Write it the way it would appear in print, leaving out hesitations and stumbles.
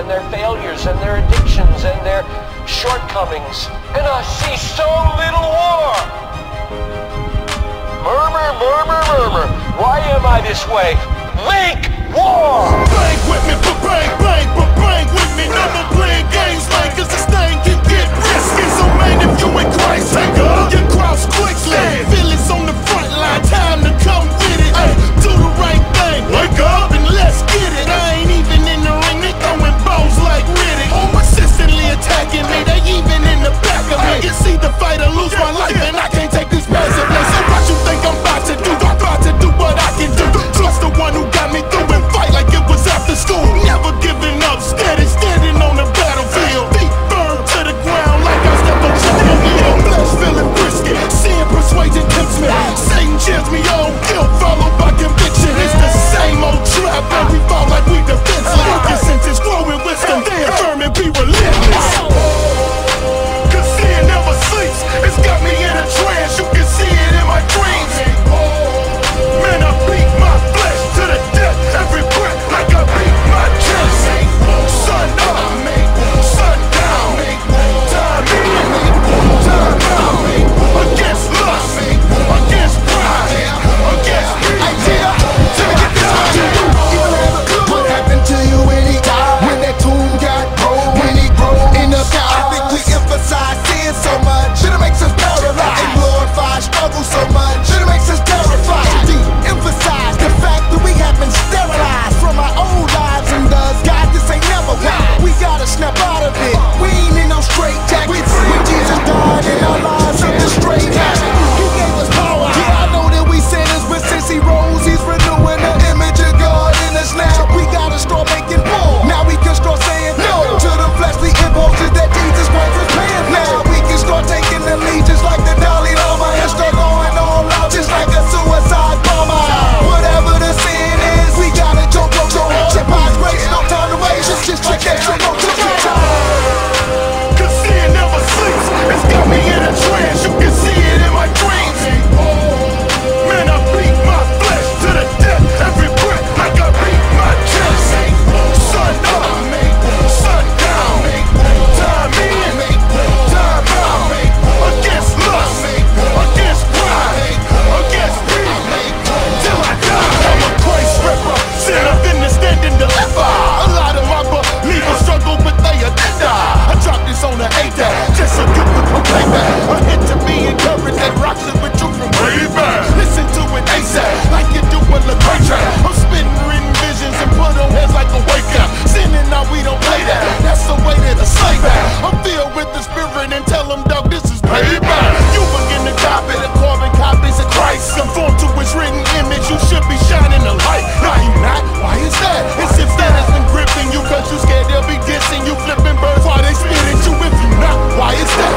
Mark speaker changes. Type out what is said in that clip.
Speaker 1: and their failures and their addictions and their shortcomings. And I see so little war. Murmur, murmur, murmur. Why am I this way? Make war!
Speaker 2: Bang with me, but bang with me. No more playing games, man, cause this thing can get risky. So man, if you in Christ, take up your cross quickly. Feelings on the front line, time to come with it. Ay, do the right thing, wake up and let's get it. I ain't even in the ring, they throwing bows like Riddick. Persistently attacking me, they even in the back of me. You see the fight or lose my life, and I can't take this passively. So what you think I'm about to do? I'm about to do what I can do. Trust the one who got me through and fight like it was after school. Never giving up, steady, standing on the battlefield. Feet firm to the ground like I stepped on triple wheel. Flesh feeling frisky, seeing persuasion tempts me. Satan cheers me on, guilt followed by conviction. It's the same old trap, and we fall like we defenseless. Your sentence growing wisdom, stand firm and be relentless. Cause sin never sleeps, it's got me in a trance. You can see it in my dreams. Man, I beat my flesh to the death every breath like I beat my chest. Sun up, sun down, time in, time out. Against lust, against pride, against greed.
Speaker 3: What happened to you when he died? When that tomb got broke, when he broke in the sky? I think we emphasize sin so much, it makes us paralyzed. And glorify struggle so much, it makes us terrified. De-emphasize the fact that we have been sterilized from our old lives, and thus God, this ain't never right. We gotta snap out of it. We ain't in no straight jackets. When Jesus died in our lives, something straight happened. He gave us power. Yeah, I know that we sinners, but since he rose, he's renewing the image of God in us now. We gotta start making war. Now we can start saying no to the fleshly impulses that Jesus Christ was paying for. Now we can start taking the lead just like the Dalai Lama and start going all out just like a suicide bomber. Whatever the sin is, we gotta jump. Chip God's grace, no time to waste. Just check that shit out.
Speaker 2: Cause sin never sleeps, it's got me in a trance. You can see it in my dreams. Man, I beat my flesh to the death every breath like I beat my chest. Sun up, sun down, time in, time out. Against lust, against pride, against greed, till I die. I'm a Christ ripper, sinner in the standing deliver. A lot of my believers struggle, but they are dead. I dropped this on the A-Dad, just so you could play back. A hint to be encouraged that rocks it with you from way back. Listen to it ASAP, like you do with the great track. I'm spitting written visions and put on heads like a wake up. Sinning now, we don't play that, that's the way that a slave back. I'm filled with the spirit and tell them, dog, this is payback. You begin to copy the carbon copies of Christ. Conform to his written image, you should be shining the light. Now you not, why is that? It's if that has been gripping you, cause you scared they'll be dissing you, flipping birds while they spit at you. If you not, why is that?